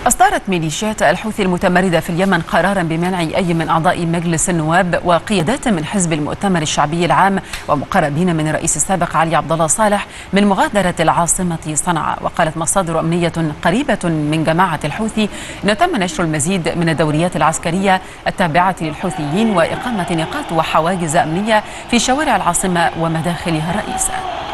أصدرت ميليشيات الحوثي المتمردة في اليمن قرارا بمنع أي من أعضاء مجلس النواب وقيادات من حزب المؤتمر الشعبي العام ومقربين من الرئيس السابق علي عبد الله صالح من مغادرة العاصمة صنعاء. وقالت مصادر أمنية قريبة من جماعة الحوثي إن تم نشر المزيد من الدوريات العسكرية التابعة للحوثيين وإقامة نقاط وحواجز أمنية في شوارع العاصمة ومداخلها الرئيسة.